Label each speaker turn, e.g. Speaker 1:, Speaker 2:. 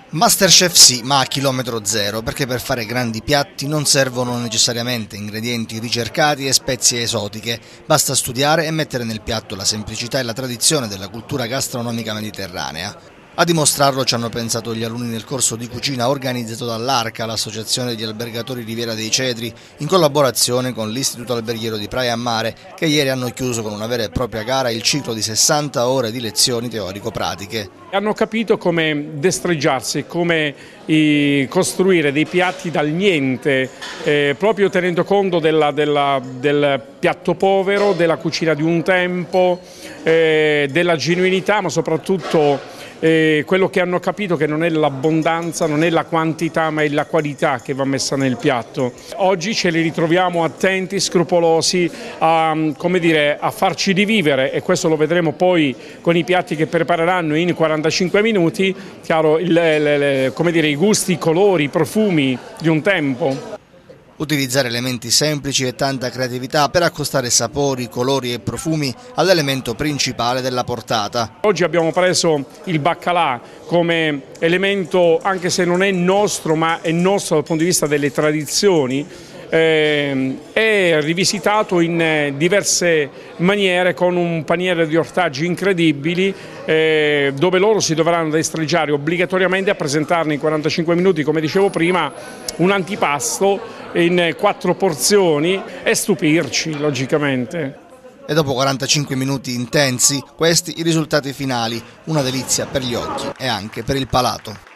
Speaker 1: Masterchef sì, ma a chilometro zero, perché per fare grandi piatti non servono necessariamente ingredienti ricercati e spezie esotiche, basta studiare e mettere nel piatto la semplicità e la tradizione della cultura gastronomica mediterranea. A dimostrarlo ci hanno pensato gli alunni nel corso di cucina organizzato dall'Arca, l'associazione degli albergatori Riviera dei Cedri, in collaborazione con l'Istituto Alberghiero di Praia a Mare, che ieri hanno chiuso con una vera e propria gara il ciclo di 60 ore di lezioni teorico-pratiche.
Speaker 2: Hanno capito come destreggiarsi, come costruire dei piatti dal niente, proprio tenendo conto del piatto povero, della cucina di un tempo, della genuinità, ma soprattutto quello che hanno capito che non è l'abbondanza, non è la quantità, ma è la qualità che va messa nel piatto. Oggi ce li ritroviamo attenti, scrupolosi a farci rivivere, e questo lo vedremo poi con i piatti che prepareranno in 45 minuti, chiaro, i gusti, i colori, i profumi di un tempo.
Speaker 1: Utilizzare elementi semplici e tanta creatività per accostare sapori, colori e profumi all'elemento principale della portata.
Speaker 2: Oggi abbiamo preso il baccalà come elemento, anche se non è nostro, ma è nostro dal punto di vista delle tradizioni, è rivisitato in diverse maniere con un paniere di ortaggi incredibili, dove loro si dovranno destreggiare obbligatoriamente a presentarne in 45 minuti, come dicevo prima, un antipasto in 4 porzioni e stupirci logicamente.
Speaker 1: E dopo 45 minuti intensi, questi i risultati finali, una delizia per gli occhi e anche per il palato.